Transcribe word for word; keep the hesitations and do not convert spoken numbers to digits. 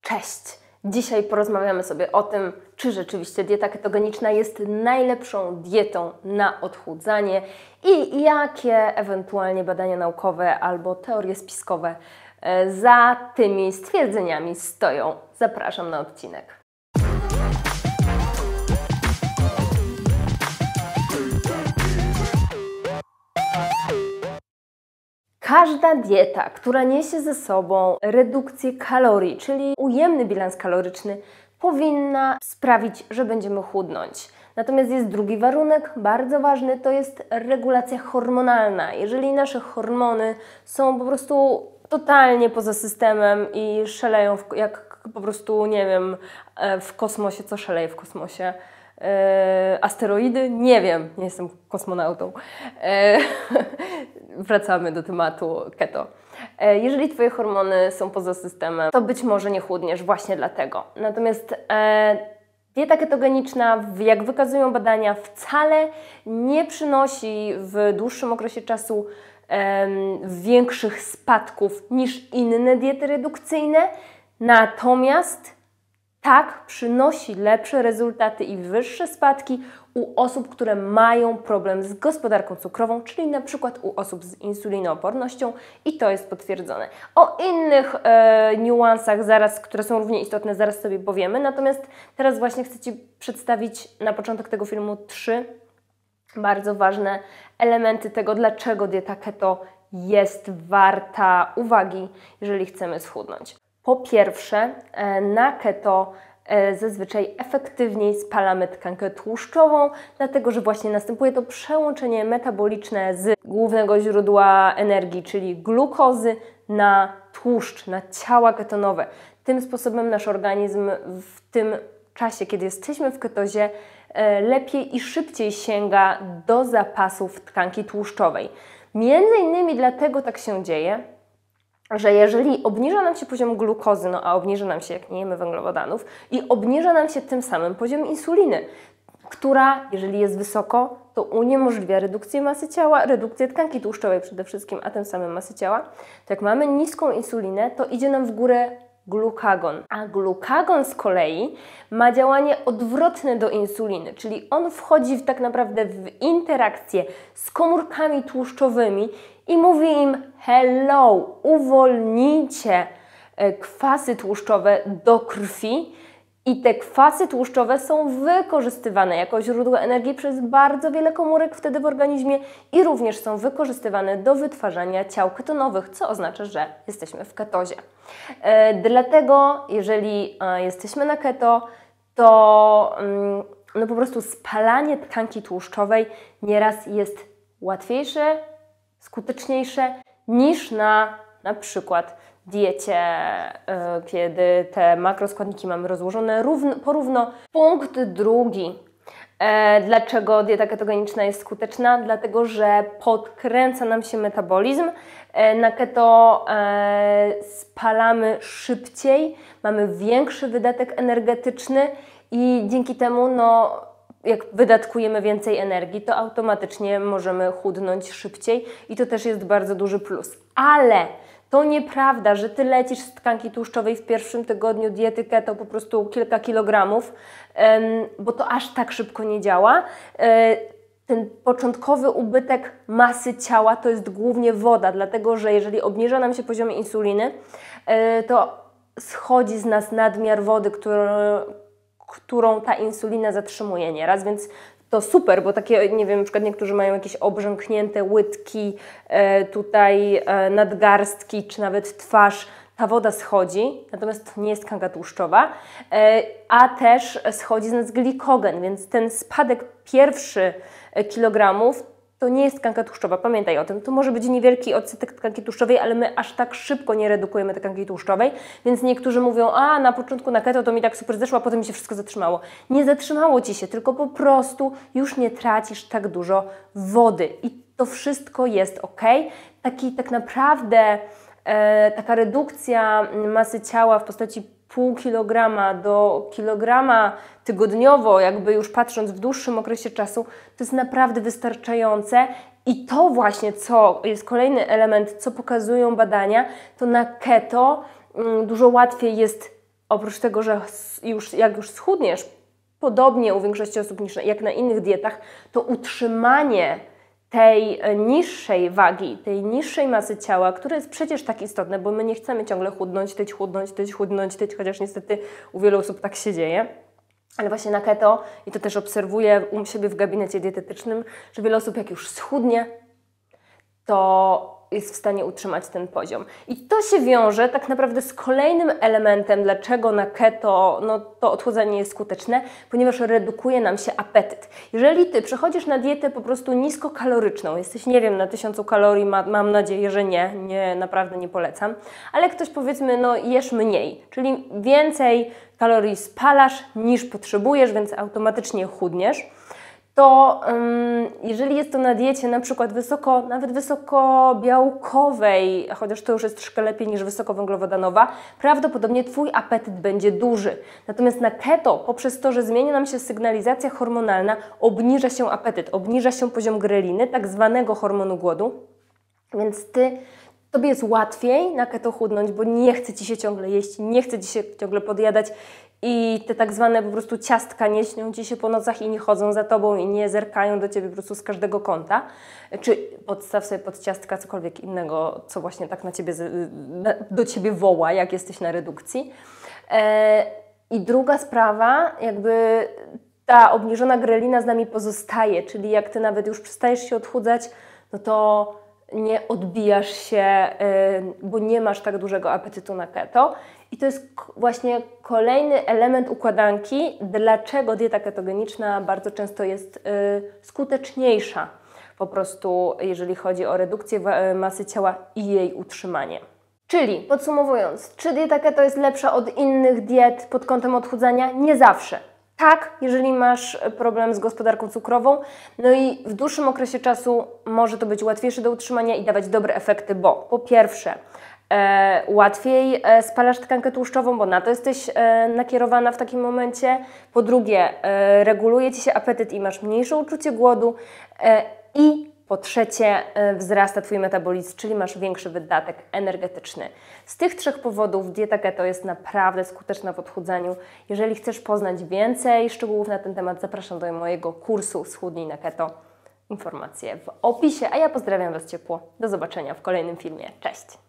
Cześć! Dzisiaj porozmawiamy sobie o tym, czy rzeczywiście dieta ketogeniczna jest najlepszą dietą na odchudzanie i jakie ewentualnie badania naukowe albo teorie spiskowe za tymi stwierdzeniami stoją. Zapraszam na odcinek. Każda dieta, która niesie ze sobą redukcję kalorii, czyli ujemny bilans kaloryczny, powinna sprawić, że będziemy chudnąć. Natomiast jest drugi warunek, bardzo ważny, to jest regulacja hormonalna. Jeżeli nasze hormony są po prostu totalnie poza systemem i szaleją w, jak po prostu, nie wiem, w kosmosie, co szaleje w kosmosie? E, asteroidy? Nie wiem, nie jestem kosmonautą. E, wracamy do tematu keto. E, jeżeli Twoje hormony są poza systemem, to być może nie chudniesz właśnie dlatego. Natomiast e, dieta ketogeniczna, jak wykazują badania, wcale nie przynosi w dłuższym okresie czasu e, większych spadków niż inne diety redukcyjne. Natomiast tak, przynosi lepsze rezultaty i wyższe spadki u osób, które mają problem z gospodarką cukrową, czyli na przykład u osób z insulinoopornością i to jest potwierdzone. O innych e, niuansach zaraz, które są równie istotne, zaraz sobie powiemy, natomiast teraz właśnie chcę Ci przedstawić na początek tego filmu trzy bardzo ważne elementy tego, dlaczego dieta keto jest warta uwagi, jeżeli chcemy schudnąć. Po pierwsze, na keto zazwyczaj efektywniej spalamy tkankę tłuszczową, dlatego że właśnie następuje to przełączenie metaboliczne z głównego źródła energii, czyli glukozy, na tłuszcz, na ciała ketonowe. Tym sposobem nasz organizm w tym czasie, kiedy jesteśmy w ketozie, lepiej i szybciej sięga do zapasów tkanki tłuszczowej. Między innymi dlatego tak się dzieje, że jeżeli obniża nam się poziom glukozy, no a obniża nam się, jak nie jemy węglowodanów, i obniża nam się tym samym poziom insuliny, która, jeżeli jest wysoko, to uniemożliwia redukcję masy ciała, redukcję tkanki tłuszczowej przede wszystkim, a tym samym masy ciała, to jak mamy niską insulinę, to idzie nam w górę glukagon. A glukagon z kolei ma działanie odwrotne do insuliny, czyli on wchodzi w, tak naprawdę w interakcję z komórkami tłuszczowymi i mówi im: hello, uwolnijcie kwasy tłuszczowe do krwi i te kwasy tłuszczowe są wykorzystywane jako źródło energii przez bardzo wiele komórek wtedy w organizmie i również są wykorzystywane do wytwarzania ciał ketonowych, co oznacza, że jesteśmy w ketozie. E, dlatego, jeżeli e, jesteśmy na keto, to mm, no po prostu spalanie tkanki tłuszczowej nieraz jest łatwiejsze, skuteczniejsze niż na na przykład diecie, yy, kiedy te makroskładniki mamy rozłożone równo, porówno. Punkt drugi. E, dlaczego dieta ketogeniczna jest skuteczna? Dlatego, że podkręca nam się metabolizm. E, na keto e, spalamy szybciej, mamy większy wydatek energetyczny i dzięki temu no, jak wydatkujemy więcej energii, to automatycznie możemy chudnąć szybciej i to też jest bardzo duży plus. Ale to nieprawda, że Ty lecisz z tkanki tłuszczowej w pierwszym tygodniu diety keto po prostu kilka kilogramów, bo to aż tak szybko nie działa. Ten początkowy ubytek masy ciała to jest głównie woda, dlatego że jeżeli obniża nam się poziom insuliny, to schodzi z nas nadmiar wody, który którą ta insulina zatrzymuje nieraz, więc to super, bo takie, nie wiem, na przykład niektórzy mają jakieś obrzęknięte łydki, e, tutaj e, nadgarstki, czy nawet twarz, ta woda schodzi, natomiast to nie jest tkanka tłuszczowa, e, a też schodzi z nas glikogen, więc ten spadek pierwszy kilogramów to nie jest tkanka tłuszczowa, pamiętaj o tym. To może być niewielki odsetek tkanki tłuszczowej, ale my aż tak szybko nie redukujemy tkanki tłuszczowej, więc niektórzy mówią: a na początku na keto to mi tak super zeszło, a potem mi się wszystko zatrzymało. Nie zatrzymało Ci się, tylko po prostu już nie tracisz tak dużo wody i to wszystko jest ok. Taki tak naprawdę e, taka redukcja masy ciała w postaci pół kilograma do kilograma tygodniowo, jakby już patrząc w dłuższym okresie czasu, to jest naprawdę wystarczające. I to właśnie, co jest kolejny element, co pokazują badania, to na keto dużo łatwiej jest oprócz tego, że już, jak już schudniesz, podobnie u większości osób niż jak na innych dietach, to utrzymanie tej niższej wagi, tej niższej masy ciała, które jest przecież tak istotne, bo my nie chcemy ciągle chudnąć, tyć, chudnąć, tyć, chudnąć, tyć, chociaż niestety u wielu osób tak się dzieje. Ale właśnie na keto, i to też obserwuję u siebie w gabinecie dietetycznym, że wiele osób jak już schudnie, to jest w stanie utrzymać ten poziom. I to się wiąże tak naprawdę z kolejnym elementem, dlaczego na keto no, to odchudzanie jest skuteczne, ponieważ redukuje nam się apetyt. Jeżeli Ty przechodzisz na dietę po prostu niskokaloryczną, jesteś, nie wiem, na tysiącu kalorii, ma, mam nadzieję, że nie, nie, naprawdę nie polecam, ale ktoś powiedzmy, no jesz mniej, czyli więcej kalorii spalasz niż potrzebujesz, więc automatycznie chudniesz, to um, jeżeli jest to na diecie na przykład wysoko, nawet wysokobiałkowej, chociaż to już jest troszkę lepiej niż wysokowęglowodanowa, prawdopodobnie Twój apetyt będzie duży. Natomiast na keto, poprzez to, że zmienia nam się sygnalizacja hormonalna, obniża się apetyt, obniża się poziom greliny, tak zwanego hormonu głodu, więc Ty Tobie jest łatwiej na keto chudnąć, bo nie chce Ci się ciągle jeść, nie chce Ci się ciągle podjadać i te tak zwane po prostu ciastka nie śnią Ci się po nocach i nie chodzą za Tobą i nie zerkają do Ciebie po prostu z każdego kąta. Czy podstaw sobie pod ciastka cokolwiek innego, co właśnie tak na Ciebie, do Ciebie woła, jak jesteś na redukcji. I druga sprawa, jakby ta obniżona grelina z nami pozostaje, czyli jak Ty nawet już przestajesz się odchudzać, no to nie odbijasz się, bo nie masz tak dużego apetytu na keto. I to jest właśnie kolejny element układanki, dlaczego dieta ketogeniczna bardzo często jest skuteczniejsza po prostu, jeżeli chodzi o redukcję masy ciała i jej utrzymanie. Czyli podsumowując, czy dieta keto jest lepsza od innych diet pod kątem odchudzania? Nie zawsze. Tak, jeżeli masz problem z gospodarką cukrową, no i w dłuższym okresie czasu może to być łatwiejsze do utrzymania i dawać dobre efekty, bo po pierwsze e, łatwiej e, spalasz tkankę tłuszczową, bo na to jesteś e, nakierowana w takim momencie, po drugie e, reguluje Ci się apetyt i masz mniejsze uczucie głodu e, i po trzecie, wzrasta Twój metabolizm, czyli masz większy wydatek energetyczny. Z tych trzech powodów dieta keto jest naprawdę skuteczna w odchudzaniu. Jeżeli chcesz poznać więcej szczegółów na ten temat, zapraszam do mojego kursu Schudnij na keto. Informacje w opisie, a ja pozdrawiam Was ciepło. Do zobaczenia w kolejnym filmie. Cześć!